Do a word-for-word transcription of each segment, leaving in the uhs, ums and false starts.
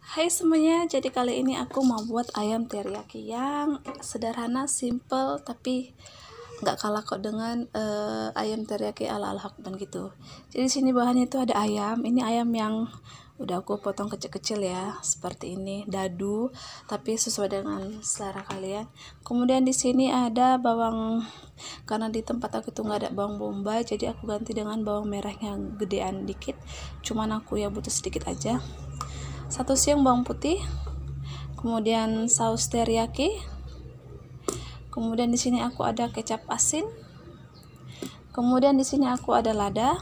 Hai semuanya, jadi kali ini aku mau buat ayam teriyaki yang sederhana, simple, tapi nggak kalah kok dengan uh, ayam teriyaki ala ala Hakban gitu. Jadi di sini bahannya itu ada ayam. Ini ayam yang udah aku potong kecil-kecil ya, seperti ini, dadu, tapi sesuai dengan selera kalian. Kemudian di sini ada bawang, karena di tempat aku itu nggak ada bawang bombay, jadi aku ganti dengan bawang merah yang gedean dikit. Cuman aku ya butuh sedikit aja. Satu siung bawang putih, kemudian saus teriyaki, kemudian di sini aku ada kecap asin, kemudian di sini aku ada lada,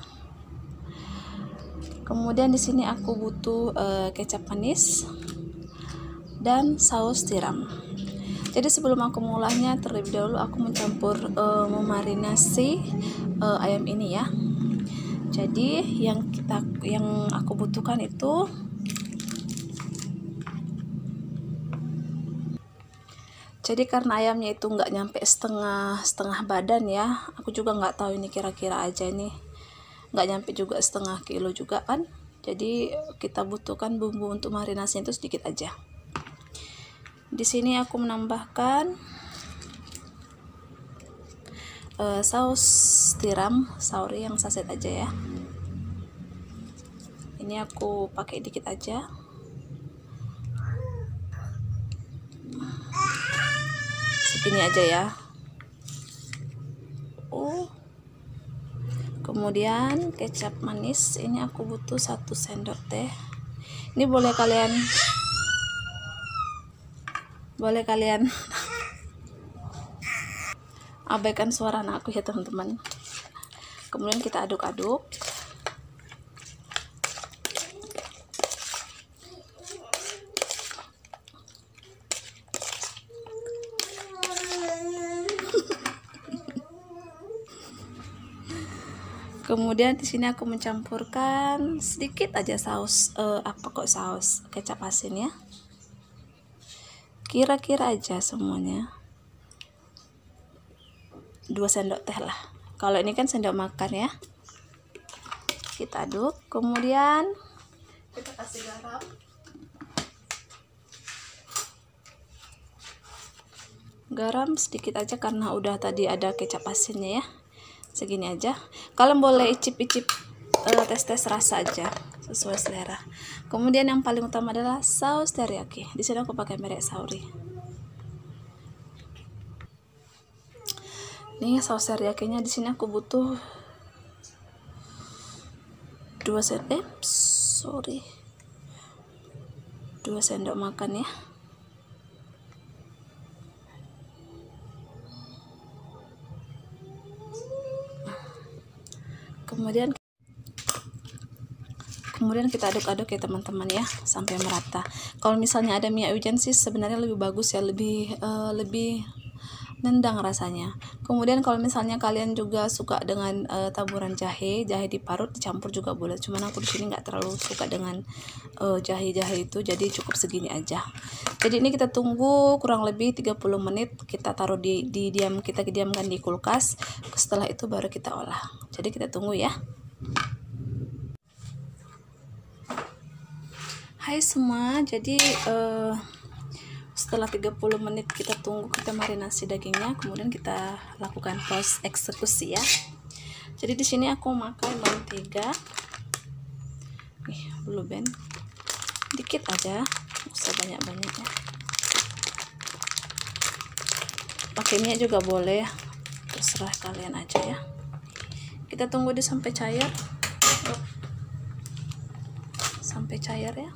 kemudian di sini aku butuh uh, kecap manis dan saus tiram. Jadi sebelum aku mengolahnya, terlebih dahulu aku mencampur uh, memarinasi uh, ayam ini ya. Jadi yang kita yang aku butuhkan itu Jadi karena ayamnya itu nggak nyampe setengah setengah badan ya, aku juga nggak tahu ini kira-kira aja nih, nggak nyampe juga setengah kilo juga kan. Jadi kita butuhkan bumbu untuk marinasinya itu sedikit aja. Di sini aku menambahkan uh, saus tiram sauri yang saset aja ya. Ini aku pakai dikit aja. Segini aja ya. Oh. Kemudian kecap manis ini aku butuh satu sendok teh. Ini boleh kalian boleh kalian abaikan suara anakku ya teman-teman. Kemudian kita aduk-aduk. Kemudian di sini aku mencampurkan sedikit aja saus eh, apa kok saus kecap asin ya. Kira-kira aja semuanya. dua sendok teh lah. Kalau ini kan sendok makan ya. Kita aduk, kemudian kita kasih garam. Garam sedikit aja karena udah tadi ada kecap asinnya ya. Segini aja. Kalian boleh icip-icip uh, tes-tes rasa aja sesuai selera. Kemudian yang paling utama adalah saus teriyaki. Di sini aku pakai merek Sauri. Nih saus teriyakinya di sini aku butuh dua sendok eh sorry dua sendok makan ya. Kemudian kemudian kita aduk-aduk ya teman-teman ya sampai merata. Kalau misalnya ada minyak wijen sih sebenarnya lebih bagus ya, lebih uh, lebih nendang rasanya. Kemudian kalau misalnya kalian juga suka dengan uh, taburan jahe, jahe diparut dicampur juga boleh. Cuman aku di sini nggak terlalu suka dengan uh, jahe-jahe itu, jadi cukup segini aja. Jadi ini kita tunggu kurang lebih tiga puluh menit, kita taruh di, di diam kita diamkan di kulkas. Setelah itu baru kita olah. Jadi kita tunggu ya. Hai semua, jadi uh, setelah tiga puluh menit kita tunggu, kita marinasi dagingnya, kemudian kita lakukan post eksekusi ya. Jadi di sini aku pakai mentega. Nih, blue band. Dikit aja, nggak usah banyak-banyak ya. Pakai minyak juga boleh, terserah kalian aja ya. Kita tunggu dia sampai cair. Sampai cair ya.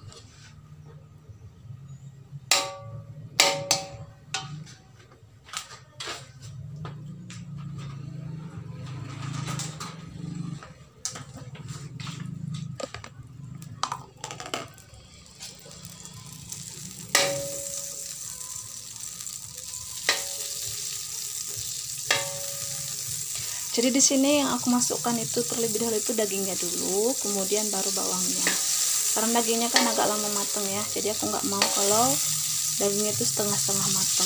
Jadi di sini yang aku masukkan itu terlebih dahulu itu dagingnya dulu, kemudian baru bawangnya. Karena dagingnya kan agak lama matang ya, jadi aku nggak mau kalau dagingnya itu setengah-setengah matang.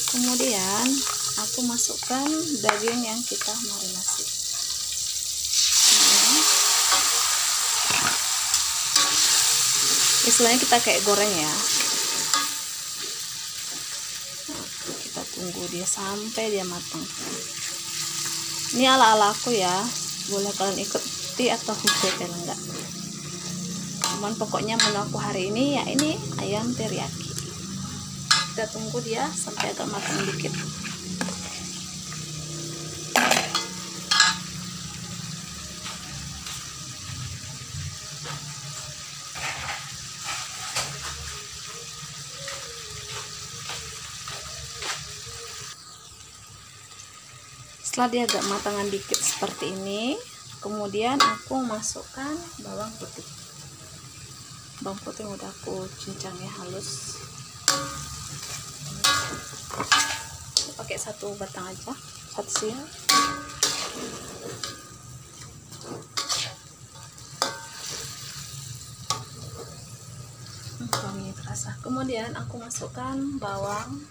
Kemudian aku masukkan daging yang kita marinasi. Nah, istilahnya kita kayak goreng ya. Kita tunggu dia sampai dia matang. Ini ala-ala aku ya, boleh kalian ikuti atau hujat kalau enggak. Cuman pokoknya menu aku hari ini ya ini ayam teriyaki. Kita tunggu dia sampai agak matang dikit. Setelah dia agak matangan dikit seperti ini, kemudian aku masukkan bawang putih. Bawang putih yang udah aku cincangnya halus. Aku pakai satu batang aja, satu siap. Hmm, wanginya terasa. Kemudian aku masukkan bawang.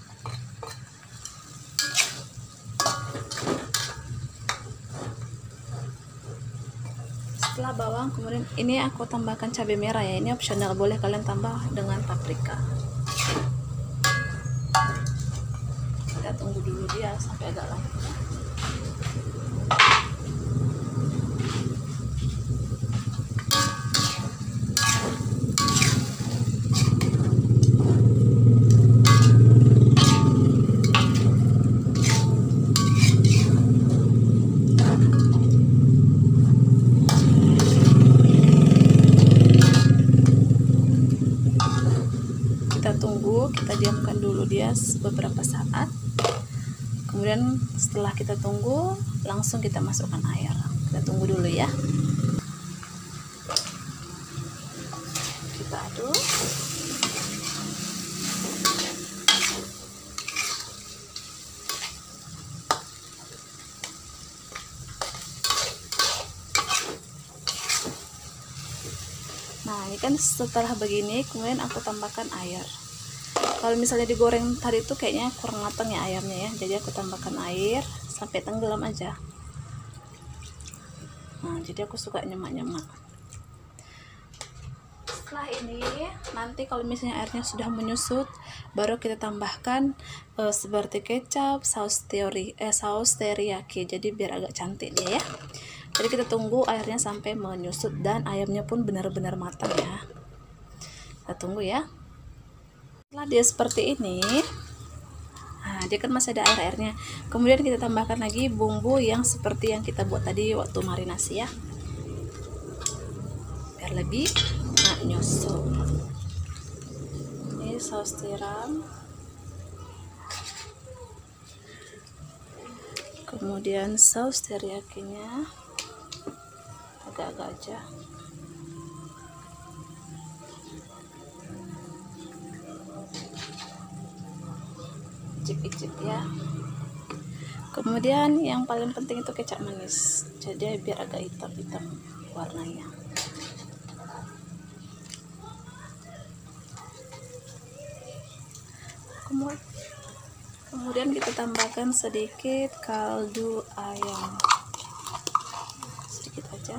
Setelah bawang, kemudian ini aku tambahkan cabai merah ya, ini opsional, boleh kalian tambah dengan paprika. Kita tunggu dulu dia sampai agak lama. Kita tunggu, kita diamkan dulu dia beberapa saat. Kemudian setelah kita tunggu, langsung kita masukkan air. Kita tunggu dulu ya. Kita aduk. Nah, ini kan setelah begini, kemudian aku tambahkan air. Kalau misalnya digoreng tadi itu kayaknya kurang matang ya ayamnya ya, jadi aku tambahkan air sampai tenggelam aja. Nah, jadi aku suka nyemak-nyemak. Setelah ini, nanti kalau misalnya airnya sudah menyusut, baru kita tambahkan e, seperti kecap, saus teori, eh, saus teriyaki. Jadi biar agak cantik dia ya. Jadi kita tunggu airnya sampai menyusut dan ayamnya pun benar-benar matang ya. Kita tunggu ya. Setelah dia seperti ini, nah dia kan masih ada air-airnya. Kemudian kita tambahkan lagi bumbu yang seperti yang kita buat tadi waktu marinasi ya, biar lebih nah, nyusut. Ini saus tiram, kemudian saus teriyakinya agak-agak aja. Icip-icip ya. Kemudian yang paling penting itu kecap manis, jadi biar agak hitam-hitam warnanya. Kemudian kita tambahkan sedikit kaldu ayam, sedikit aja.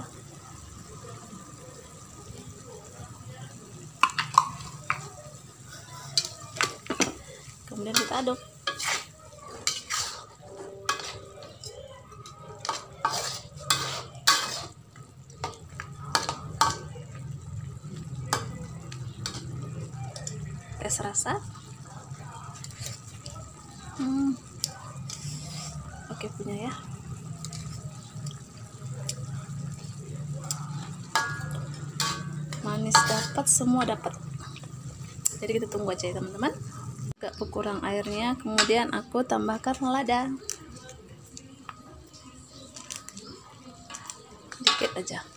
Kemudian kita aduk. Tes rasa. Hmm. Oke punya ya. Manis dapat, semua dapat. Jadi kita tunggu aja ya teman-teman. Agak berkurang airnya, kemudian aku tambahkan lada. Dikit aja.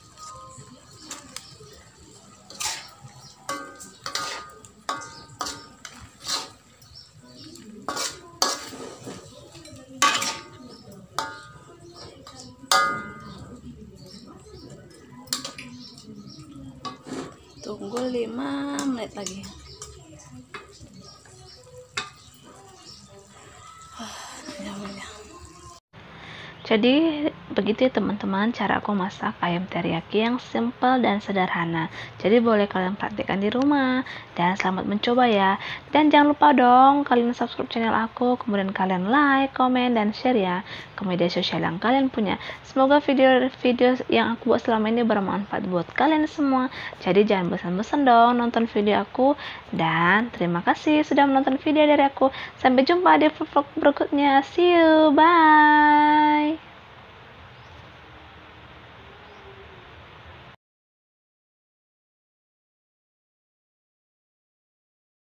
Tunggu lima menit lagi. Jadi begitu ya teman-teman cara aku masak ayam teriyaki yang simple dan sederhana. Jadi boleh kalian praktikkan di rumah dan selamat mencoba ya. Dan jangan lupa dong kalian subscribe channel aku, kemudian kalian like, komen, dan share ya ke media sosial yang kalian punya. Semoga video-video yang aku buat selama ini bermanfaat buat kalian semua. Jadi jangan bosan-bosan dong nonton video aku, dan terima kasih sudah menonton video dari aku. Sampai jumpa di vlog berikutnya. See you, bye.